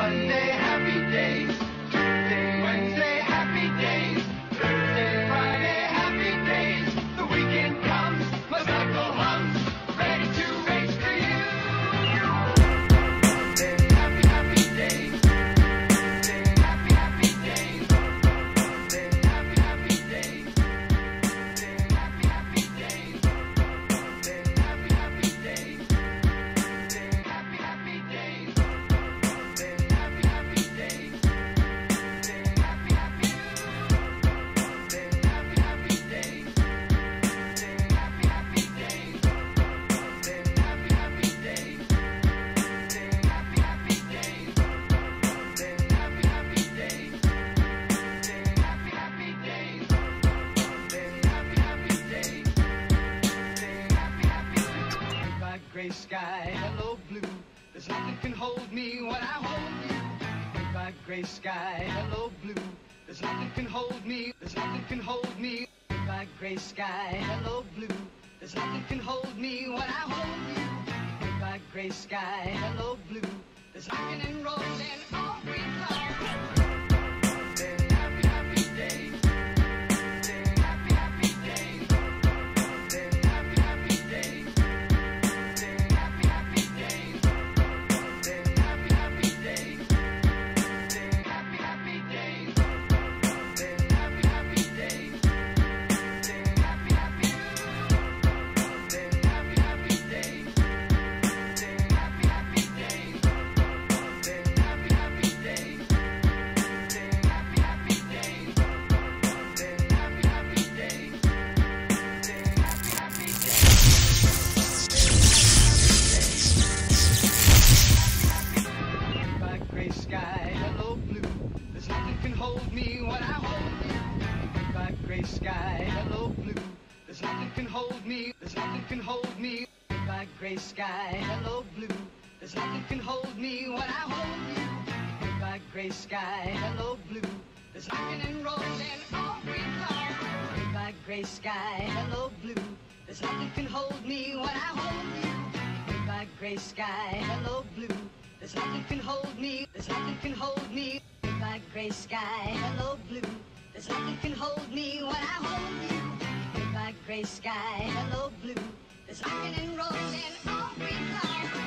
Monday, happy days. Tuesday, Wednesday, happy days. Thursday, Friday, happy days. The weekend comes, my cycle hums, ready to race for you. Monday, happy, happy days. Tuesday, happy, happy days. Wednesday, happy, happy days. Thursday, happy, happy days. Thursday, happy, happy days. Thursday, happy, happy days. Thursday, happy, happy days. Thursday, happy, happy. Thursday, happy, happy days. Thursday, happy, happy days. Thursday, happy, happy days. Thursday, happy, happy days. Thursday, happy, happy days. Thursday, happy, happy days. Thursday, happy, happy days. Thursday, happy, happy. Goodbye, gray sky, hello blue. There's nothing can hold me when I hold you. Goodbye, gray sky, hello blue. There's nothing can hold me. There's nothing can hold me. Goodbye, gray sky, hello blue. There's nothing can hold me when I hold you. Goodbye, gray sky, hello blue. There's rocking and rolling all week long. Monday, happy, happy days. Tuesday, happy, happy days. Wednesday, happy, happy days. Thursday, happy, happy days. Thursday, happy, happy days. Thursday, happy, happy days. Thursday, happy, happy days. Thursday, happy, happy. Thursday, happy, happy days. Thursday, happy, happy days. Thursday, happy, happy days. Thursday, happy, happy days. Thursday, happy, happy days. Thursday, happy, happy days. Goodbye, gray sky, hello blue. There's nothing can hold me when I hold you. Goodbye, gray sky, hello blue. There's nothing can hold me. There's nothing can hold me. Goodbye, gray sky, hello blue. There's nothing can hold me when I hold you. Goodbye, gray sky, hello blue. There's rocking and rolling all week long. Goodbye, gray sky, hello blue. There's nothing can hold me when I hold you. Goodbye, gray sky, hello blue. There's nothing can hold me. There's nothing can hold me. Goodbye, gray sky, hello blue. There's nothing can hold me when I hold you. Goodbye, gray sky, hello blue. There's rocking and rolling all week long.